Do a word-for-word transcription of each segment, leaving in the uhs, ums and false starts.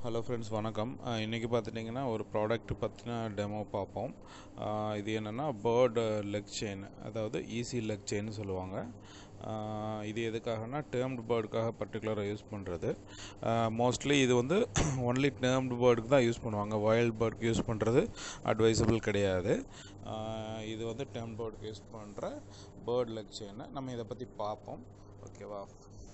Hello friends, வணக்கம். இன்றைக்கி பார்த்துட்டிங்கன்னா ஒரு ப்ராடக்ட் பற்றின டெமோ பார்ப்போம். இது என்னென்னா பேர்ட் லெக் செயின், அதாவது ஈஸி லெக் செயின்னு சொல்லுவாங்க. இது எதுக்காகனா டேர்ம்டு பேர்டுக்காக பர்டிகுலராக யூஸ் பண்ணுறது. மோஸ்ட்லி இது வந்து ஒன்லி டேர்ம்டு பேர்டுக்கு தான் யூஸ் பண்ணுவாங்க. வைல்ட் பேர்டுக்கு யூஸ் பண்ணுறது அட்வைசபிள் கிடையாது. இது வந்து டேர்ம் பேர்டுக்கு யூஸ் பண்ணுற பேர்ட் லெக் செயின். நம்ம இதை பற்றி பார்ப்போம். ஓகேவா?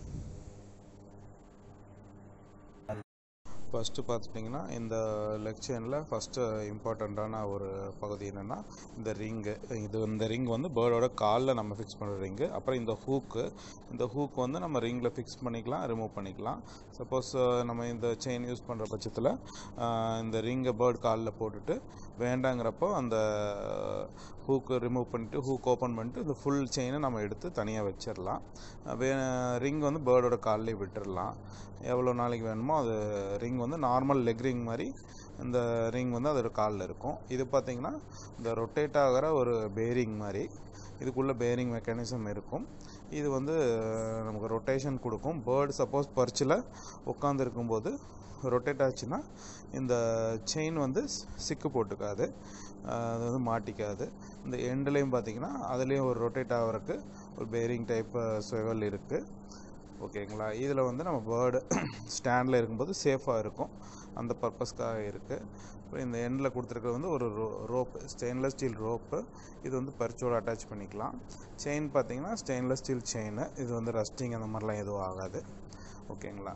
ஃபஸ்ட்டு பார்த்துட்டிங்கன்னா இந்த லெக் செயினில் ஃபஸ்ட்டு இம்பார்ட்டண்ட்டான ஒரு பகுதி என்னென்னா இந்த ரிங்கு. இது இந்த ரிங் வந்து பேர்டோட காலில் நம்ம ஃபிக்ஸ் பண்ணுற ரிங்கு. அப்புறம் இந்த ஹூக்கு இந்த ஹூக் வந்து நம்ம ரிங்கில் ஃபிக்ஸ் பண்ணிக்கலாம், ரிமூவ் பண்ணிக்கலாம். சப்போஸ் நம்ம இந்த செயின் யூஸ் பண்ணுற பட்சத்தில் இந்த ரிங்கை பேர்டு காலில் போட்டுட்டு வேண்டாங்கிறப்போ அந்த ஹூக்கு ரிமூவ் பண்ணிவிட்டு ஹூக் ஓப்பன் பண்ணிட்டு இந்த ஃபுல் செயினை நம்ம எடுத்து தனியாக வச்சிடலாம். வே ரிங் வந்து பேர்டோட காலிலே விட்டுடலாம். எவ்வளோ நாளைக்கு வேணுமோ அது ரிங் வந்து நார்மல் லெக் ரிங் மாதிரி இந்த ரிங் வந்து அதோட காலில் இருக்கும். இது பார்த்திங்கன்னா இந்த ரொட்டேட் ஆகிற ஒரு பேரிங் மாதிரி, இதுக்குள்ளே பேரிங் மெக்கானிசம் இருக்கும். இது வந்து நமக்கு ரொட்டேஷன் கொடுக்கும். பேர்டு சப்போஸ் பர்ச்சில் உட்காந்துருக்கும்போது ரொட்டேட் ஆச்சுன்னா இந்த செயின் வந்து சிக்கு போட்டுக்காது, அது வந்து மாட்டிக்காது. இந்த எண்ட்லேயும் பார்த்திங்கன்னா அதுலேயும் ஒரு ரொட்டேட் ஆகிறதுக்கு ஒரு பேரிங் டைப் ஸ்வெவல் இருக்குது. ஓகேங்களா? இதில் வந்து நம்ம பேர்டு ஸ்டாண்டில் இருக்கும்போது சேஃபாக இருக்கும், அந்த பர்பஸ்க்காக இருக்குது. அப்புறம் இந்த எண்டில் கொடுத்துருக்கிறது வந்து ஒரு ரோ ரோப்பு ஸ்டெயின்லெஸ் ஸ்டீல் ரோப்பு. இது வந்து பர்ச்சோடு அட்டாச் பண்ணிக்கலாம். செயின் பார்த்திங்கன்னா ஸ்டெயின்லெஸ் ஸ்டீல் செயின். இது வந்து ரஸ்டிங் அந்த மாதிரிலாம் எதுவும் ஆகாது. ஓகேங்களா?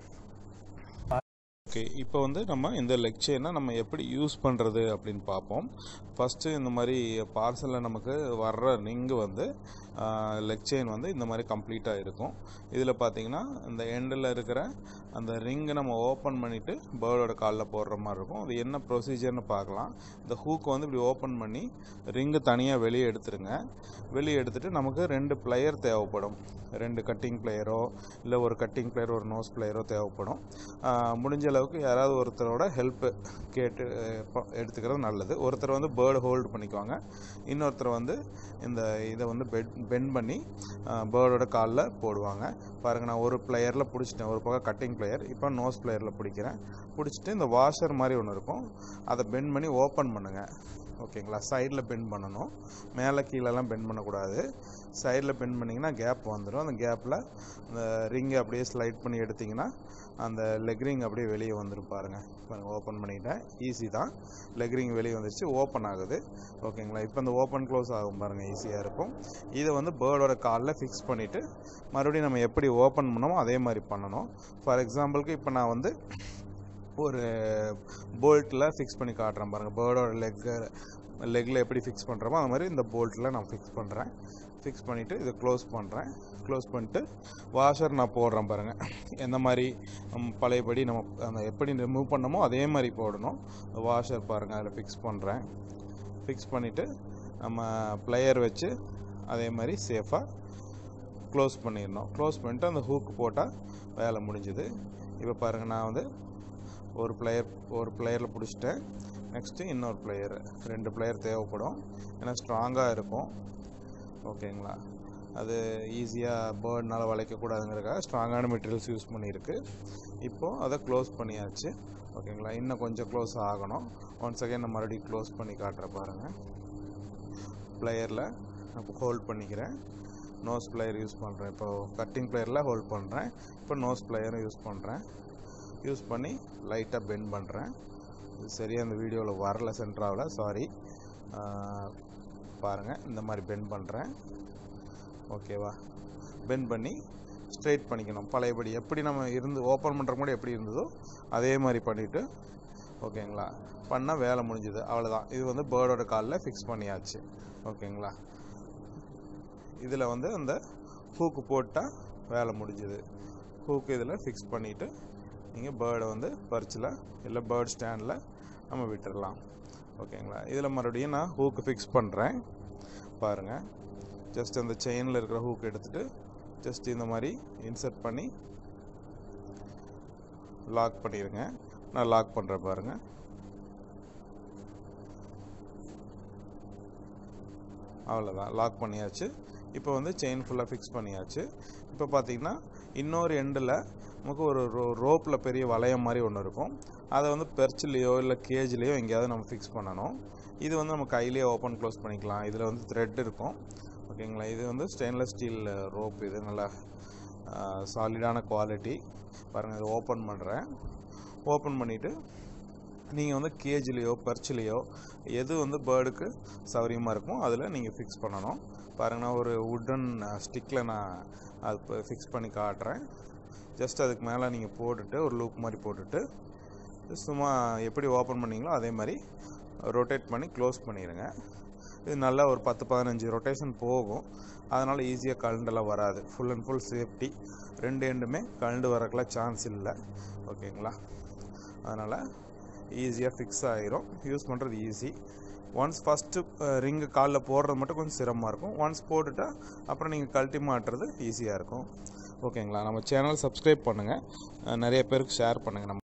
ஓகே, இப்போ வந்து நம்ம இந்த லெக் செயினை நம்ம எப்படி யூஸ் பண்ணுறது அப்படின்னு பார்ப்போம். ஃபஸ்ட்டு இந்த மாதிரி பார்சலில் நமக்கு வர்ற ரிங்கு வந்து லெக் செயின் வந்து இந்த மாதிரி கம்ப்ளீட்டாக இருக்கும். இதில் பார்த்திங்கன்னா இந்த எண்டில் இருக்கிற அந்த ரிங்கை நம்ம ஓப்பன் பண்ணிவிட்டு பேர்டோட காலில் போடுற மாதிரி இருக்கும். அது என்ன ப்ரொசீஜர்னு பார்க்கலாம். இந்த ஹூக்கை வந்து இப்படி ஓப்பன் பண்ணி ரிங்கு தனியாக வெளியே எடுத்துருங்க. வெளியே எடுத்துகிட்டு நமக்கு ரெண்டு பிளேயர் தேவைப்படும். ரெண்டு கட்டிங் பிளேயரோ இல்லை ஒரு கட்டிங் பிளேயர் ஒரு நோஸ் பிளேயரோ தேவைப்படும். முடிஞ்ச அளவுக்கு யாராவது ஒருத்தரோட ஹெல்ப்பு கேட்டு எடுத்துக்கிறது நல்லது. ஒருத்தர் வந்து பேர்டு ஹோல்டு பண்ணிக்குவாங்க, இன்னொருத்தர் வந்து இந்த இதை வந்து பெட் பெண்ட் பண்ணி பேர்டோட காலில் போடுவாங்க. பாருங்கள், நான் ஒரு பிளேயரில் பிடிச்சிட்டேன், ஒரு பக்கம் கட்டிங் பிளேயர், இப்போ நோஸ் பிளேயரில் பிடிக்கிறேன். பிடிச்சிட்டு இந்த வாஷர் மாதிரி ஒன்று இருக்கும், அதை பெண்ட் பண்ணி ஓப்பன் பண்ணுங்கள். ஓகேங்களா? சைடில் பெண்ட் பண்ணணும், மேலே கீழெல்லாம் பெண்ட் பண்ணக்கூடாது. சைடில் பெண்ட் பண்ணிங்கன்னா கேப் வந்துடும். அந்த கேப்பில் அந்த ரிங்கை அப்படியே ஸ்லைட் பண்ணி எடுத்திங்கன்னா அந்த லெக் ரிங் அப்படியே வெளியே வந்துடும். பாருங்கள் பாருங்கள் ஓப்பன் பண்ணிட்டேன். ஈஸி தான். லெக் ரிங் வெளியே வந்துடுச்சு, ஓப்பன் ஆகுது. ஓகேங்களா? இப்போ இந்த ஓப்பன் க்ளோஸ் ஆகும் பாருங்கள், ஈஸியாக இருக்கும். இதை வந்து பேர்டோட காலில் ஃபிக்ஸ் பண்ணிவிட்டு மறுபடியும் நம்ம எப்படி ஓப்பன் பண்ணோமோ அதே மாதிரி பண்ணணும். ஃபார் எக்ஸாம்பிளுக்கு இப்போ நான் வந்து ஒரு போல்ட்டில் ஃபிக்ஸ் பண்ணி காட்டுறேன் பாருங்கள். பேர்டோட லெக்கு லெக்கில் எப்படி ஃபிக்ஸ் பண்ணுறோமோ அது மாதிரி இந்த போல்ட்டில் நான் ஃபிக்ஸ் பண்ணுறேன். ஃபிக்ஸ் பண்ணிவிட்டு இதை க்ளோஸ் பண்ணுறேன். க்ளோஸ் பண்ணிட்டு வாஷர் நான் போடுறேன் பாருங்கள். எந்த மாதிரி பழையபடி நம்ம அந்த எப்படி ரிமூவ் பண்ணமோ அதே மாதிரி போடணும். வாஷர் பாருங்கள், அதில் ஃபிக்ஸ் பண்ணுறேன். ஃபிக்ஸ் பண்ணிவிட்டு நம்ம ப்ளேயர் வச்சு அதே மாதிரி சேஃபாக க்ளோஸ் பண்ணிடணும். க்ளோஸ் பண்ணிவிட்டு அந்த ஹூக்கு போட்டால் வேலை முடிஞ்சுது. இப்போ பாருங்கள், நான் வந்து ஒரு பிளேயர் ஒரு பிளேயரில் பிடிச்சிட்டேன். நெக்ஸ்ட்டு இன்னொரு பிளேயர், ரெண்டு பிளேயர் தேவைப்படும், ஏன்னா ஸ்ட்ராங்காக இருக்கும். ஓகேங்களா? அது ஈஸியாக பேர்ட்னால் வளைக்கக்கூடாதுங்கிறதுக்காக ஸ்ட்ராங்கான மெட்டீரியல்ஸ் யூஸ் பண்ணியிருக்கு. இப்போது அதை க்ளோஸ் பண்ணியாச்சு. ஓகேங்களா? இன்னும் கொஞ்சம் க்ளோஸ் ஆகணும். ஒன் செகண்ட் நான் மறுபடியும் க்ளோஸ் பண்ணி காட்டுற பாருங்கள். பிளேயரில் நான் ஹோல்ட் பண்ணிக்கிறேன். நோஸ் பிளேயர் யூஸ் பண்ணுறேன். இப்போது கட்டிங் பிளேயரில் ஹோல்ட் பண்ணுறேன். இப்போ நோஸ் பிளேயரும் யூஸ் பண்ணுறேன். யூஸ் பண்ணி லைட்டாக பெண்ட் பண்ணுறேன். இது சரியாக அந்த வீடியோவில் வரல, சென்டராவில், சாரி. பாருங்கள், இந்த மாதிரி பெண்ட் பண்ணுறேன். ஓகேவா? பெண்ட் பண்ணி ஸ்ட்ரெயிட் பண்ணிக்கணும். பழையபடி எப்படி நம்ம இருந்து ஓப்பன் பண்ணுற கூட எப்படி இருந்ததோ அதே மாதிரி பண்ணிவிட்டு, ஓகேங்களா, பண்ணால் வேலை முடிஞ்சுது. அவ்வளோதான். இது வந்து பேர்டோட காலில் ஃபிக்ஸ் பண்ணியாச்சு. ஓகேங்களா? இதில் வந்து அந்த ஹூக்கு போட்டால் வேலை முடிஞ்சுது. ஹூக்கு இதில் ஃபிக்ஸ் பண்ணிவிட்டு நீங்கள் பேர்டை வந்து பர்ச்சில் இல்லை பேர்ட் ஸ்டாண்டில் நம்ம விட்டுடலாம். ஓகேங்களா? இதில் மறுபடியும் நான் ஹூக்கு ஃபிக்ஸ் பண்ணுறேன். பாருங்கள், ஜஸ்ட் அந்த செயினில் இருக்கிற ஹூக் எடுத்துகிட்டு ஜஸ்ட் இந்த மாதிரி இன்சர்ட் பண்ணி லாக் பண்ணிடுங்க. நான் லாக் பண்ணுறேன் பாருங்கள். அவ்வளோதான், லாக் பண்ணியாச்சு. இப்போ வந்து செயின் ஃபுல்லாக ஃபிக்ஸ் பண்ணியாச்சு. இப்போ பார்த்தீங்கன்னா இன்னொரு எண்டில் நமக்கு ஒரு ரோ ரோப்பில் பெரிய வளையம் மாதிரி ஒன்று இருக்கும். அதை வந்து பெர்ச்லேயோ இல்லை கேஜ்லேயோ எங்கேயாவது நம்ம ஃபிக்ஸ் பண்ணணும். இது வந்து நம்ம கையிலேயே ஓப்பன் க்ளோஸ் பண்ணிக்கலாம். இதில் வந்து த்ரெட் இருக்கும். ஓகேங்களா. இது வந்து ஸ்டெயின்லெஸ் ஸ்டீல் ரோப். இது நல்லா சாலிடான குவாலிட்டி. பாருங்கள், இது ஓப்பன் பண்ணுறேன். ஓப்பன் பண்ணிவிட்டு நீங்கள் வந்து கேஜ்லேயோ பெர்ச்லேயோ எது வந்து பேர்டுக்கு சௌரியமாக இருக்கும் அதில் நீங்கள் ஃபிக்ஸ் பண்ணணும். பாருங்கன்னா ஒரு வுட்டன் ஸ்டிக்கில் நான் அது இப்போ ஃபிக்ஸ் பண்ணி காட்டுறேன். ஜஸ்ட் அதுக்கு மேலே நீங்கள் போட்டுட்டு ஒரு லூப் மாதிரி போட்டுட்டு சும்மா எப்படி ஓப்பன் பண்ணிங்களோ அதே மாதிரி ரொட்டேட் பண்ணி க்ளோஸ் பண்ணிடுங்க. இது நல்லா ஒரு பத்து பதினஞ்சு ரொட்டேஷன் போகும். அதனால் ஈஸியாக கழண்டெல்லாம் வராது. Full and full safety. ரெண்டு எண்டுமே கழண்டு வரக்கெல்லாம் சான்ஸ் இல்லை. ஓகேங்களா. அதனால் ஈஸியாக ஃபிக்ஸ் ஆகிரும். யூஸ் பண்ணுறது ஈஸி. ஒன்ஸ் ஃபஸ்ட்டு ரிங்கு காலில் போடுறது மட்டும் கொஞ்சம் சிரமமாக இருக்கும். ஒன்ஸ் போட்டுட்டா அப்புறம் நீங்கள் கழட்டி மாட்டுறது ஈஸியாக இருக்கும். ஓகேங்களா. நம்ம சேனல் சப்ஸ்கிரைப் பண்ணுங்கள், நிறைய பேருக்கு ஷேர் பண்ணுங்கள். நம்ம